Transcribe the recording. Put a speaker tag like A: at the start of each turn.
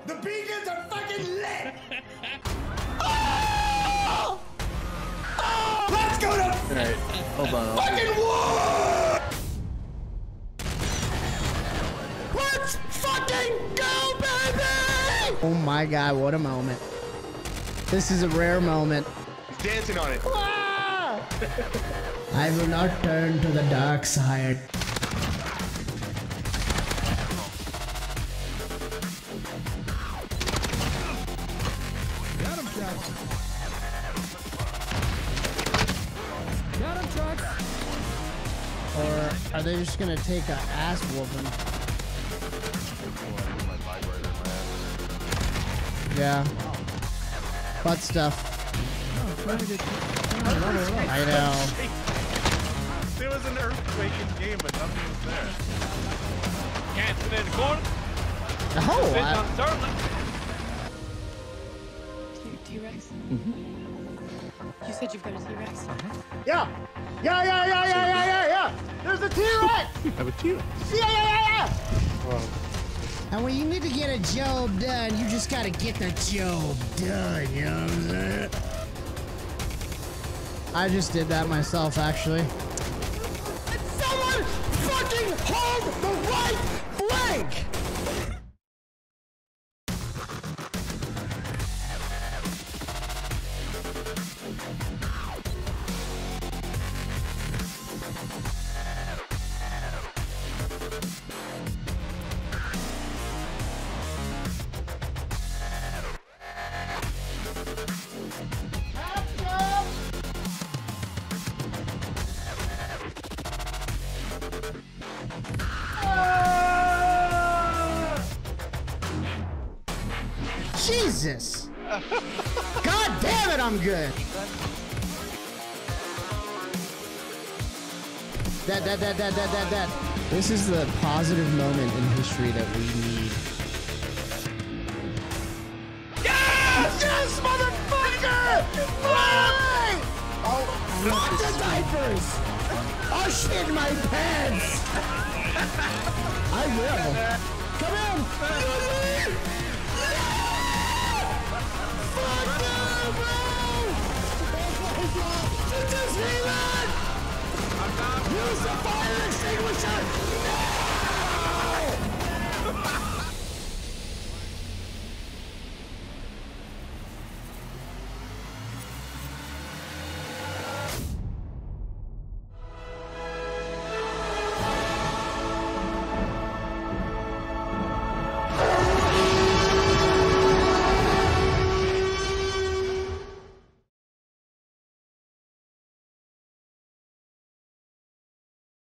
A: The beacons are fucking lit! Let's go to
B: Alright, hold on.
A: fucking war! Let's fucking go, baby!
C: Oh my god, what a moment. This is a rare moment.
B: He's dancing on it.
C: I will not turn to the dark side.
D: Got him, Trex. Got him, Trex.
C: Or are they just gonna take a ass whooping? Yeah. Butt stuff. I know.
E: There was an earthquake in the game, but nothing was there.
F: Canton in the corner.
C: Oh,
F: Fitz on Sterling.
G: T-Rex? You said you've got a T-Rex?
A: Yeah! Yeah! There's a T-Rex!
E: I have a T-Rex.
A: Yeah!
C: and when you need to get a job done, you just gotta get the job done, you know what I'm saying? I just did that myself, actually.
A: Someone fucking hold the right flank!
C: Jesus! God damn it, I'm good! That. This is the positive moment in history that we need.
A: Yes, motherfucker! Right! Oh, fuck the diapers! Oh shit, my pants! I will. Come in! Fuck you, bro! Jesus, Reload! Use the fire extinguisher!